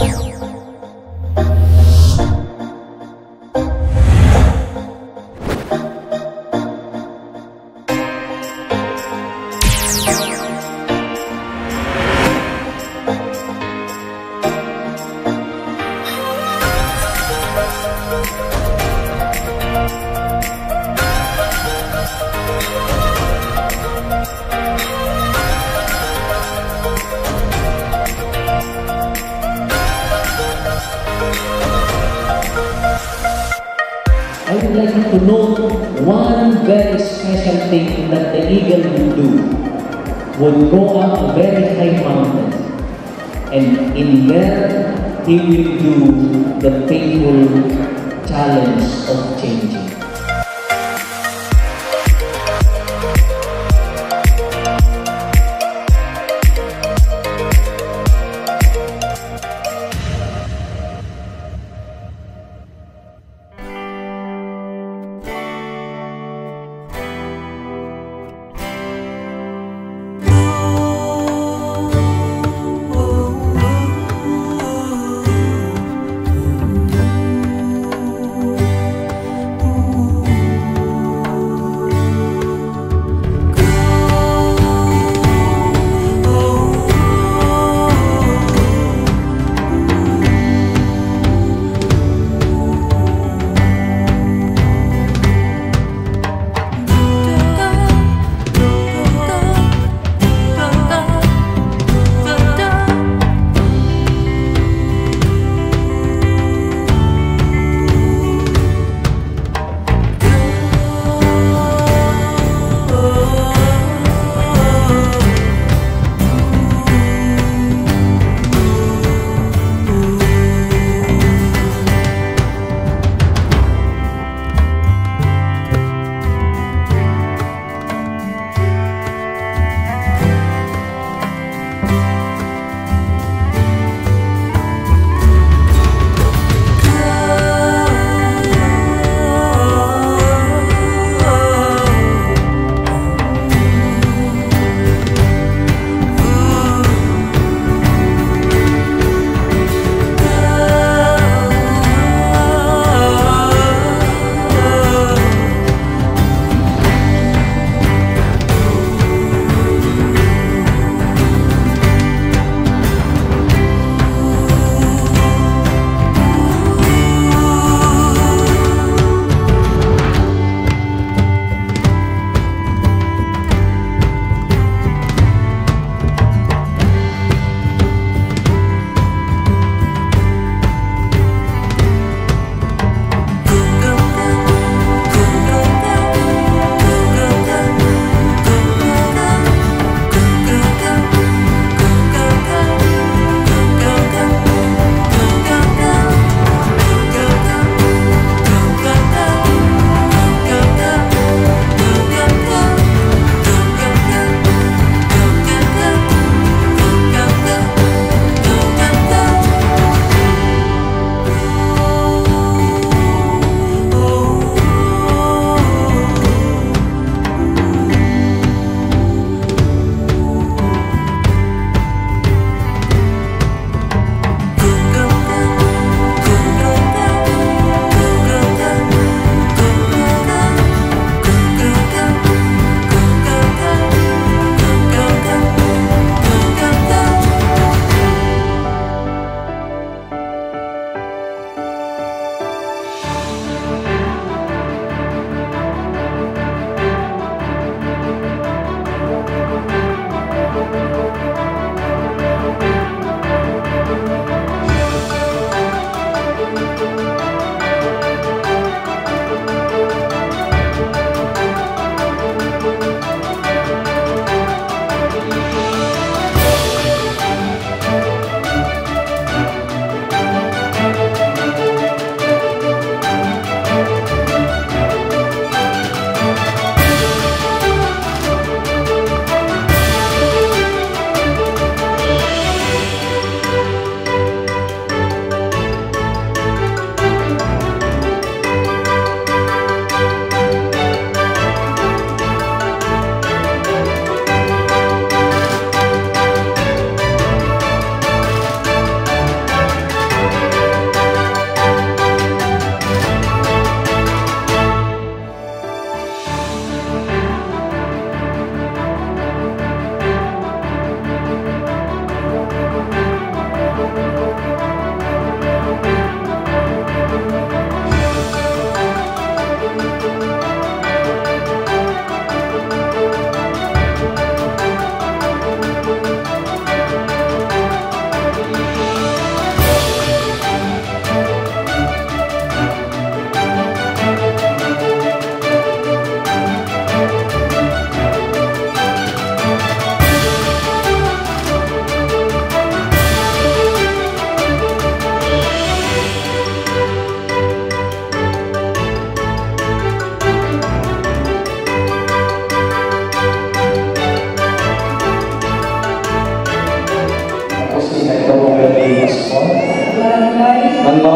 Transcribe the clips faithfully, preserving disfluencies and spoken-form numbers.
I would like to note one very special thing that the eagle would do. Would go up a very high mountain, and in there he will do the painful challenge of changing.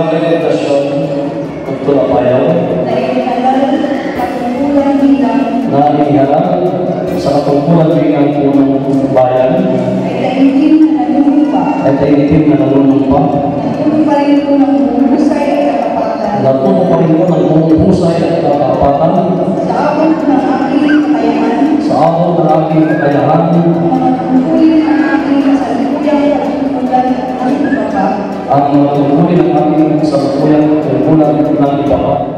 reputasyon at tulapayaw na inihalal katungkulan bilang na iniharap sa katungkulan bilang punong bayan ay taimtim na nanunumpa. ay tainitim na nanunumpa. Natuloy pa rin po ng husay at katapatan Natuto pa rin ko ng husay at katapatan sa abot ng aking kakayahan, sa abot ng aking kakayahan, mga tungkulin ang aking kasalukuyang katungkulan ng iba pa. ang mga tungkulin ng aking sa tungkulan ng iba pa.